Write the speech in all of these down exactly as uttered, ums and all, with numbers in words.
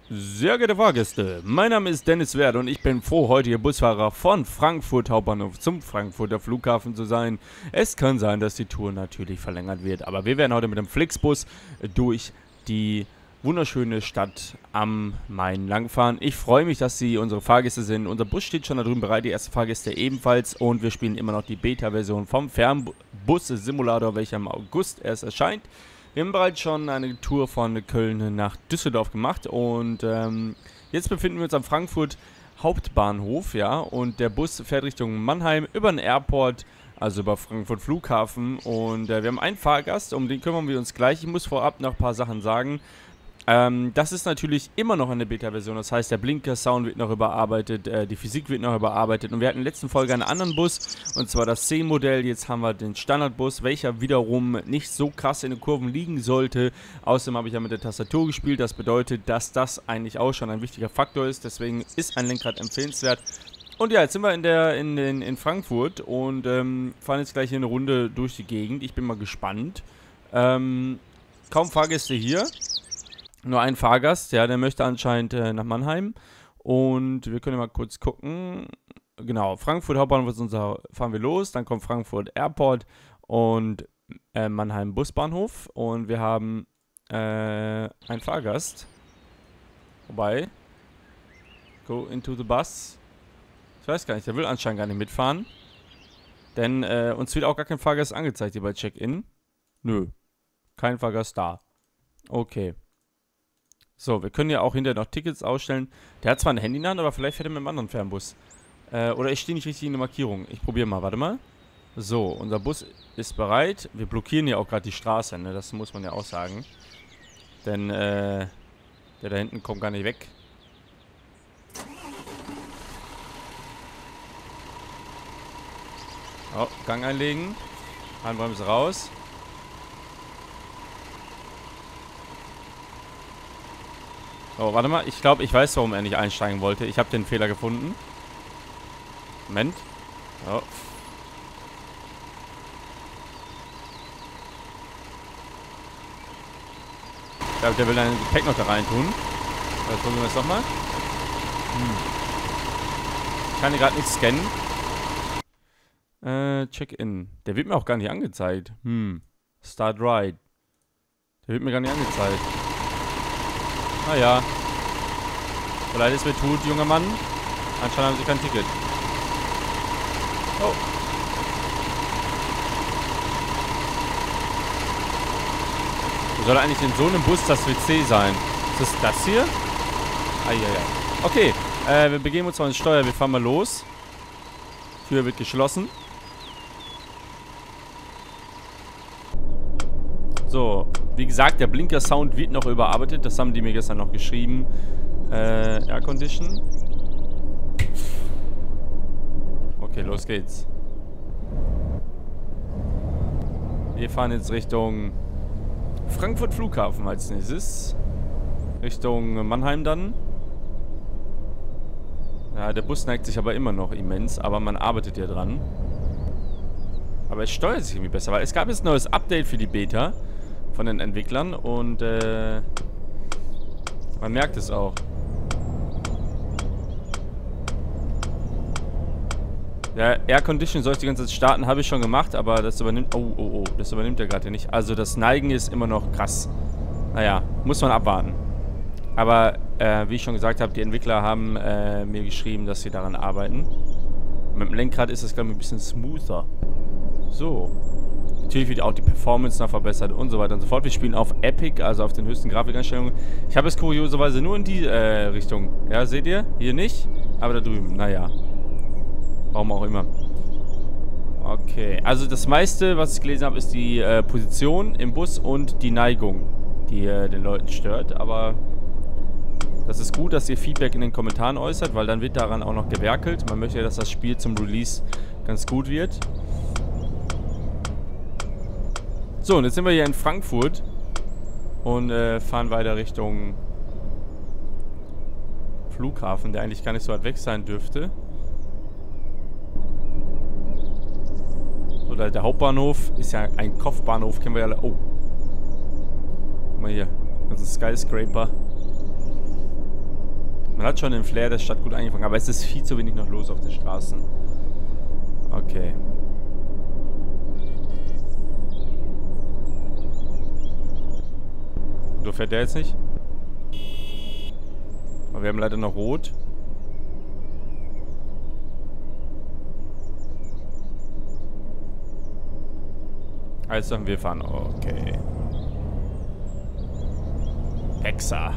Sehr geehrte Fahrgäste, mein Name ist Dennis Wert und ich bin froh, heute Ihr Busfahrer von Frankfurt Hauptbahnhof zum Frankfurter Flughafen zu sein. Es kann sein, dass die Tour natürlich verlängert wird, aber wir werden heute mit dem Flixbus durch die wunderschöne Stadt am Main langfahren. Ich freue mich, dass Sie unsere Fahrgäste sind. Unser Bus steht schon da drüben bereit, die ersten Fahrgäste ebenfalls, und wir spielen immer noch die Beta-Version vom Fernbus-Simulator, welcher im August erst erscheint. Wir haben bereits schon eine Tour von Köln nach Düsseldorf gemacht und ähm, jetzt befinden wir uns am Frankfurt Hauptbahnhof, ja, und der Bus fährt Richtung Mannheim über den Airport, also über Frankfurt Flughafen, und äh, wir haben einen Fahrgast, um den kümmern wir uns gleich. Ich muss vorab noch ein paar Sachen sagen. Ähm, das ist natürlich immer noch eine Beta-Version, das heißt, der Blinker-Sound wird noch überarbeitet, äh, die Physik wird noch überarbeitet, und wir hatten in der letzten Folge einen anderen Bus, und zwar das C-Modell. Jetzt haben wir den Standardbus, welcher wiederum nicht so krass in den Kurven liegen sollte. Außerdem habe ich ja mit der Tastatur gespielt, das bedeutet, dass das eigentlich auch schon ein wichtiger Faktor ist, deswegen ist ein Lenkrad empfehlenswert. Und ja, jetzt sind wir in, der, in, in, in Frankfurt und ähm, fahren jetzt gleich hier eine Runde durch die Gegend. Ich bin mal gespannt. Ähm, kaum Fahrgäste hier. Nur ein Fahrgast, ja, der möchte anscheinend äh, nach Mannheim. Und wir können mal kurz gucken. Genau, Frankfurt Hauptbahnhof ist unser, fahren wir los. Dann kommt Frankfurt Airport und äh, Mannheim Busbahnhof. Und wir haben äh, einen Fahrgast. Wobei, go into the bus. Ich weiß gar nicht, der will anscheinend gar nicht mitfahren. Denn äh, uns wird auch gar kein Fahrgast angezeigt hier bei Check-in. Nö, kein Fahrgast da. Okay. So, wir können ja auch hinterher noch Tickets ausstellen. Der hat zwar ein Handy in der Hand, aber vielleicht fährt er mit einem anderen Fernbus. Äh, oder ich stehe nicht richtig in der Markierung. Ich probiere mal, warte mal. So, unser Bus ist bereit. Wir blockieren ja auch gerade die Straße, ne? Das muss man ja auch sagen. Denn, äh, der da hinten kommt gar nicht weg. Oh, Gang einlegen. Handbremse raus. Oh, warte mal. Ich glaube, ich weiß, warum er nicht einsteigen wollte. Ich habe den Fehler gefunden. Moment. Oh. Ich glaube, der will dein Gepäck noch da rein tun. Also, probieren wir es doch mal. Hm. Ich kann hier gerade nicht scannen. Äh, Check-in. Der wird mir auch gar nicht angezeigt. Hm. Start Ride. Der wird mir gar nicht angezeigt. Naja. So leid es mir tut, junger Mann. Anscheinend haben sie kein Ticket. Oh. Wo soll eigentlich in so einem Bus das W C sein? Ist das das hier? Eieiei. Okay. Äh, wir begeben uns mal ins Steuer. Wir fahren mal los. Tür wird geschlossen. So, wie gesagt, der Blinker-Sound wird noch überarbeitet. Das haben die mir gestern noch geschrieben. Äh, Air Condition. Okay, los geht's. Wir fahren jetzt Richtung Frankfurt Flughafen als nächstes. Richtung Mannheim dann. Ja, der Bus neigt sich aber immer noch immens, aber man arbeitet ja dran. Aber es steuert sich irgendwie besser, weil es gab jetzt ein neues Update für die Beta von den Entwicklern und äh, man merkt es auch. Der Air Condition soll ich die ganze Zeit starten, habe ich schon gemacht, aber das übernimmt... Oh, oh, oh, das übernimmt er gerade nicht. Also das Neigen ist immer noch krass. Naja, muss man abwarten. Aber äh, wie ich schon gesagt habe, die Entwickler haben äh, mir geschrieben, dass sie daran arbeiten. Mit dem Lenkrad ist das, glaube ich, ein bisschen smoother. So. Natürlich wird auch die Performance noch verbessert und so weiter und so fort. Wir spielen auf Epic, also auf den höchsten Grafikeinstellungen. Ich habe es kurioserweise nur in die äh, Richtung. Ja, seht ihr? Hier nicht, aber da drüben. Naja. Warum auch immer. Okay. Also das meiste, was ich gelesen habe, ist die äh, Position im Bus und die Neigung, die äh, den Leuten stört. Aber das ist gut, dass ihr Feedback in den Kommentaren äußert, weil dann wird daran auch noch gewerkelt. Man möchte ja, dass das Spiel zum Release ganz gut wird. So, und jetzt sind wir hier in Frankfurt und äh, fahren weiter Richtung Flughafen, der eigentlich gar nicht so weit weg sein dürfte. Oder der Hauptbahnhof ist ja ein Kopfbahnhof, kennen wir ja alle. Oh. Guck mal hier, das ist ein Skyscraper. Man hat schon den Flair der Stadt gut eingefangen, aber es ist viel zu wenig noch los auf den Straßen. Okay. So fährt der jetzt nicht? Aber wir haben leider noch Rot. Also sagen wir fahren. Okay. Hexa.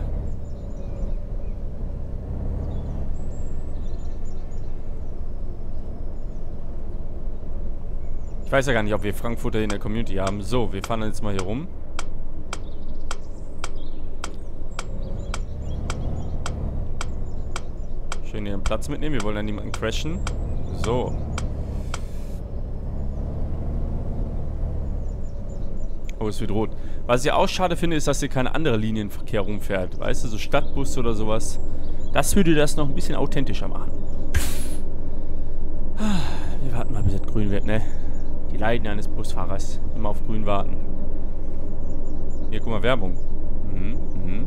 Ich weiß ja gar nicht, ob wir Frankfurter in der Community haben. So, wir fahren jetzt mal hier rum. Schön hier den Platz mitnehmen. Wir wollen ja niemanden crashen. So. Oh, es wird rot. Was ich auch schade finde, ist, dass hier keine andere Linienverkehr rumfährt. Weißt du, so Stadtbus oder sowas. Das würde das noch ein bisschen authentischer machen. Wir warten mal, bis es grün wird, ne? Die Leiden eines Busfahrers. Immer auf grün warten. Hier, guck mal, Werbung. Mhm, mhm.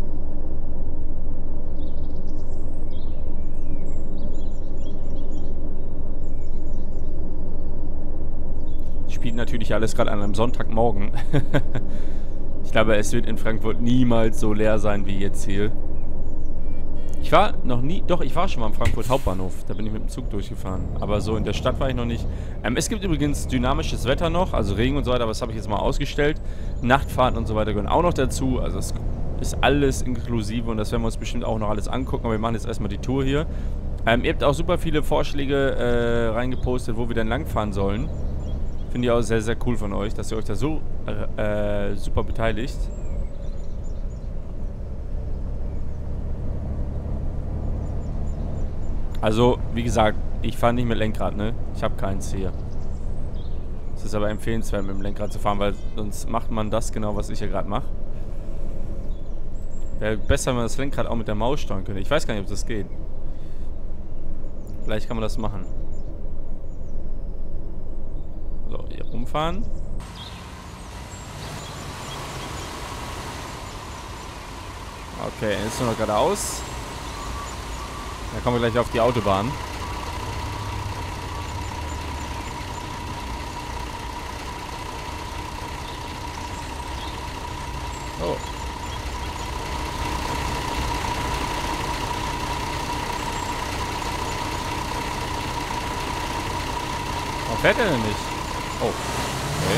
Spielt natürlich alles gerade an einem Sonntagmorgen. Ich glaube, es wird in Frankfurt niemals so leer sein wie jetzt hier. Ich war noch nie, doch, ich war schon mal am Frankfurt Hauptbahnhof. Da bin ich mit dem Zug durchgefahren. Aber so in der Stadt war ich noch nicht. Ähm, es gibt übrigens dynamisches Wetter noch, also Regen und so weiter, aber das habe ich jetzt mal ausgestellt. Nachtfahrten und so weiter gehören auch noch dazu. Also es ist alles inklusive und das werden wir uns bestimmt auch noch alles angucken. Aber wir machen jetzt erstmal die Tour hier. Ähm, ihr habt auch super viele Vorschläge äh, reingepostet, wo wir denn langfahren sollen. Finde ich auch sehr, sehr cool von euch, dass ihr euch da so äh, super beteiligt. Also, wie gesagt, ich fahre nicht mit Lenkrad, ne? Ich habe keins hier. Es ist aber empfehlenswert, mit dem Lenkrad zu fahren, weil sonst macht man das genau, was ich hier gerade mache. Wäre besser, wenn man das Lenkrad auch mit der Maus steuern könnte. Ich weiß gar nicht, ob das geht. Vielleicht kann man das machen. So, hier rumfahren. Okay, jetzt nur noch geradeaus. Dann kommen wir gleich auf die Autobahn. Oh. Warum fährt er denn nicht? Oh. Okay.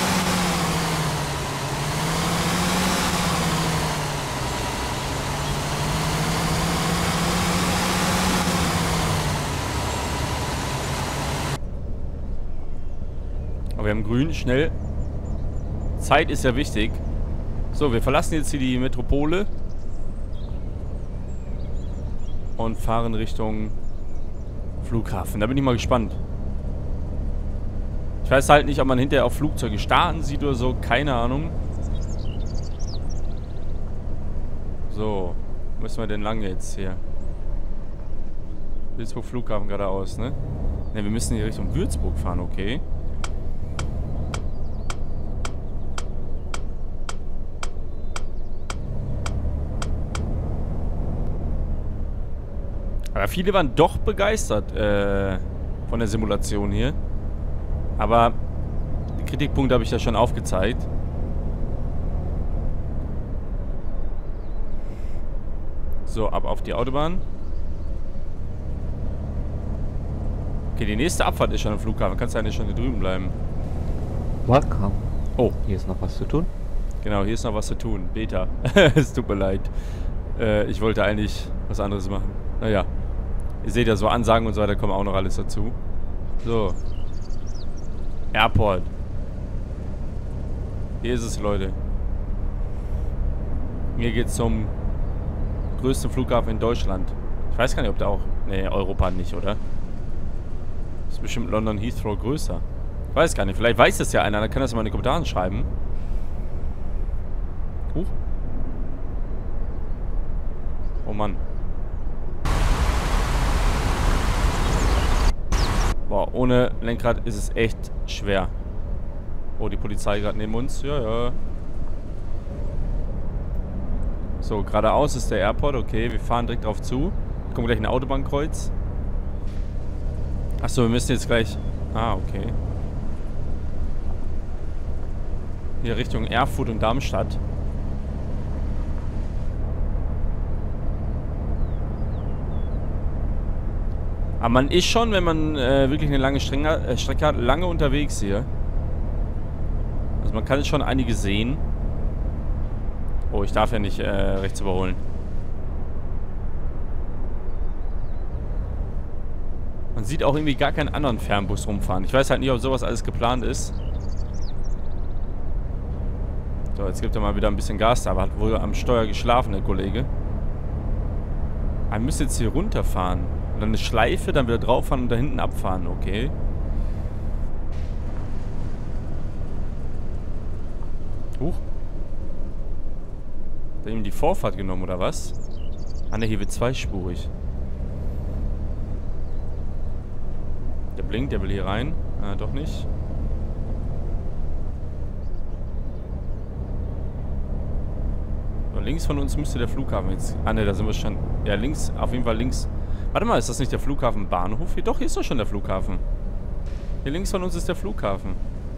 Aber wir haben grün, schnell. Zeit ist ja wichtig. So, wir verlassen jetzt hier die Metropole. Und fahren Richtung Flughafen. Da bin ich mal gespannt. Ich weiß halt nicht, ob man hinterher auch Flugzeuge starten sieht oder so. Keine Ahnung. So. Wo müssen wir denn lang jetzt hier? Würzburg Flughafen geradeaus, ne? Ne, wir müssen hier Richtung Würzburg fahren, okay. Aber viele waren doch begeistert äh, von der Simulation hier. Aber die Kritikpunkte habe ich ja schon aufgezeigt. So, ab auf die Autobahn. Okay, die nächste Abfahrt ist schon am Flughafen. Kannst du eigentlich schon hier drüben bleiben. Welcome. Oh. Hier ist noch was zu tun. Genau, hier ist noch was zu tun. Beta. Es tut mir leid. Äh, ich wollte eigentlich was anderes machen. Naja. Ihr seht ja, so Ansagen und so weiter kommen auch noch alles dazu. So. Airport. Hier ist es, Leute. Hier geht's zum größten Flughafen in Deutschland. Ich weiß gar nicht, ob der auch... Ne, Europa nicht, oder? Ist bestimmt London Heathrow größer. Ich weiß gar nicht. Vielleicht weiß das ja einer. Dann kann das mal in die Kommentare schreiben. Huch. Oh Mann. Boah, ohne Lenkrad ist es echt schwer. Oh, die Polizei gerade neben uns. Ja, ja. So, geradeaus ist der Airport. Okay, wir fahren direkt drauf zu. kommt gleich ein Autobahnkreuz. Achso, wir müssen jetzt gleich... Ah, okay. Hier Richtung Erfurt und Darmstadt. Aber man ist schon, wenn man äh, wirklich eine lange Strecke, äh, Strecke hat, lange unterwegs hier. Also man kann jetzt schon einige sehen. Oh, ich darf ja nicht äh, rechts überholen. Man sieht auch irgendwie gar keinen anderen Fernbus rumfahren. Ich weiß halt nicht, ob sowas alles geplant ist. So, jetzt gibt er mal wieder ein bisschen Gas da, aber hat wohl am Steuer geschlafen, der Kollege. Er müsste jetzt hier runterfahren. Und dann eine Schleife, dann wieder drauf fahren und da hinten abfahren, okay. Huch. Hat er ihm die Vorfahrt genommen, oder was? Ah ne, hier wird zweispurig. Der blinkt, der will hier rein. Ah, doch nicht. So, links von uns müsste der Flughafen jetzt... Ah ne, da sind wir schon... Ja, links, auf jeden Fall links... Warte mal, ist das nicht der Flughafen Bahnhof? Hier, doch, hier ist doch schon der Flughafen. Hier links von uns ist der Flughafen.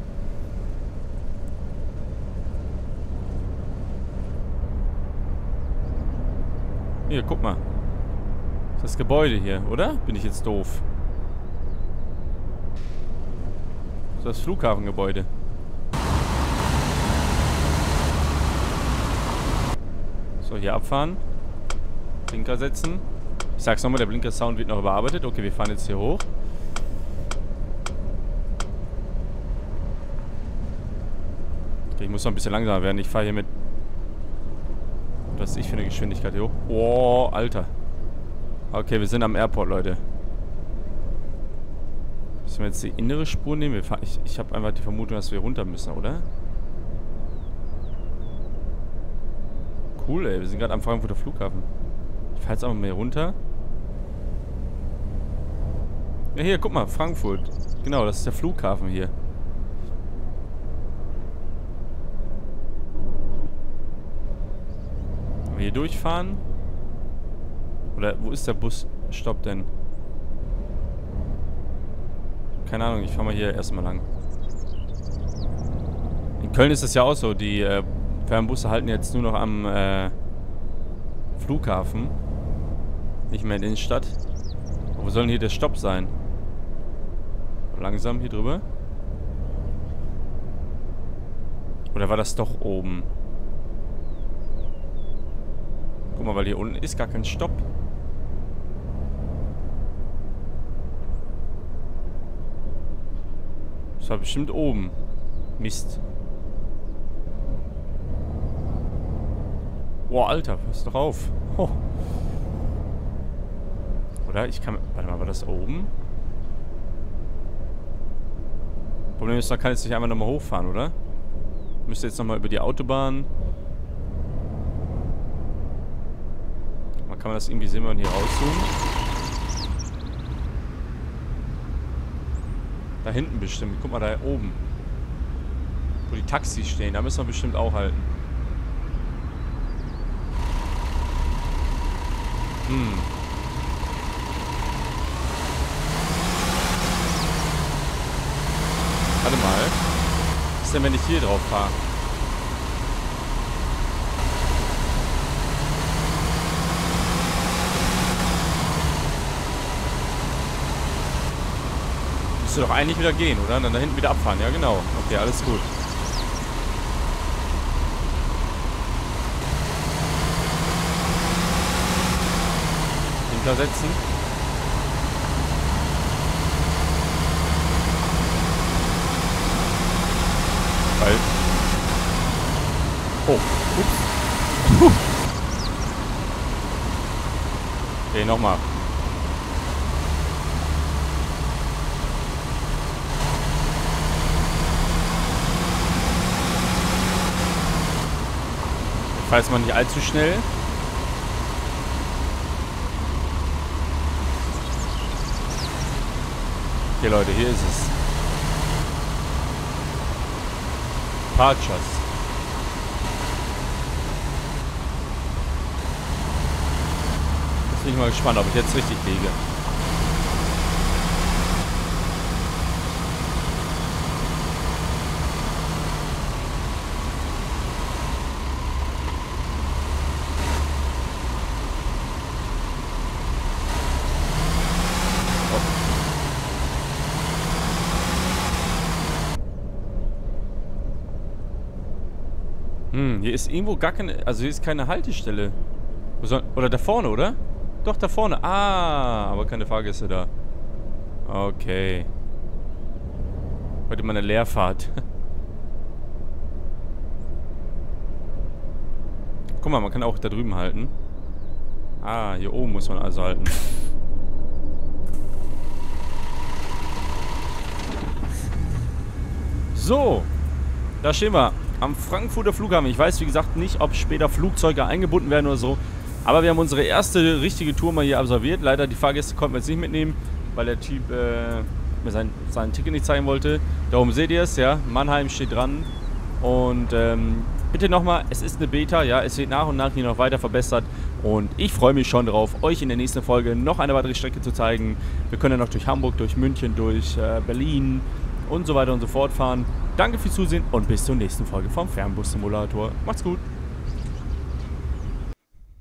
Hier, guck mal. Das ist das Gebäude hier, oder? Bin ich jetzt doof? Das ist das Flughafengebäude. So, hier abfahren. Blinker setzen. Ich sag's nochmal, der Blinker-Sound wird noch überarbeitet. Okay, wir fahren jetzt hier hoch. Okay, ich muss noch ein bisschen langsamer werden. Ich fahre hier mit... Was ist ich für eine Geschwindigkeit hier hoch? Oh, Alter. Okay, wir sind am Airport, Leute. Müssen wir jetzt die innere Spur nehmen? Wir fahren, ich ich habe einfach die Vermutung, dass wir runter müssen, oder? Cool, ey. Wir sind gerade am Frankfurter Flughafen. Ich fahre jetzt einfach mal hier runter. Ja, hier, guck mal. Frankfurt. Genau, das ist der Flughafen hier. Wenn wir hier durchfahren? Oder wo ist der Busstopp denn? Keine Ahnung, ich fahre mal hier erstmal lang. In Köln ist es ja auch so, die äh, Fernbusse halten jetzt nur noch am äh, Flughafen. Nicht mehr in der Innenstadt. Aber wo soll denn hier der Stopp sein? Langsam hier drüber. Oder war das doch oben? Guck mal, weil hier unten ist gar kein Stopp. Das war bestimmt oben. Mist. Boah, Alter, pass doch auf. Oh. Oder? Ich kann... Warte mal, war das oben? Problem ist, man kann jetzt nicht einfach nochmal hochfahren, oder? Müsste jetzt nochmal über die Autobahn. Man kann man das irgendwie sehen, wenn man hier rauszoomt. Da hinten bestimmt. Guck mal, da oben. Wo die Taxis stehen. Da müssen wir bestimmt auch halten. Hm. Warte mal. Was ist denn, wenn ich hier drauf fahre? Müsste doch eigentlich wieder gehen, oder? Und dann da hinten wieder abfahren. Ja, genau. Okay, alles gut. Hintersetzen. Halt. Oh. Ups. Okay, nochmal. Ich fahre jetzt mal nicht allzu schnell. Okay, Leute, hier ist es. Parchas. Das bin ich mal gespannt, ob ich jetzt richtig liege. Hm, hier ist irgendwo gar keine... Also hier ist keine Haltestelle. Wo soll, oder da vorne, oder? Doch, da vorne. Ah, aber keine Fahrgäste da. Okay. Heute mal eine Leerfahrt. Guck mal, man kann auch da drüben halten. Ah, hier oben muss man also halten. So. Da stehen wir. Am Frankfurter Flughafen. Ich weiß, wie gesagt, nicht, ob später Flugzeuge eingebunden werden oder so. Aber wir haben unsere erste richtige Tour mal hier absolviert. Leider, die Fahrgäste konnten wir jetzt nicht mitnehmen, weil der Typ äh, mir sein, sein Ticket nicht zeigen wollte. Da oben seht ihr es, ja. Mannheim steht dran. Und ähm, bitte nochmal, es ist eine Beta, ja. Es wird nach und nach hier noch weiter verbessert. Und ich freue mich schon darauf, euch in der nächsten Folge noch eine weitere Strecke zu zeigen. Wir können ja noch durch Hamburg, durch München, durch äh, Berlin und so weiter und so fort fahren. Danke fürs Zusehen und bis zur nächsten Folge vom Fernbus-Simulator. Macht's gut!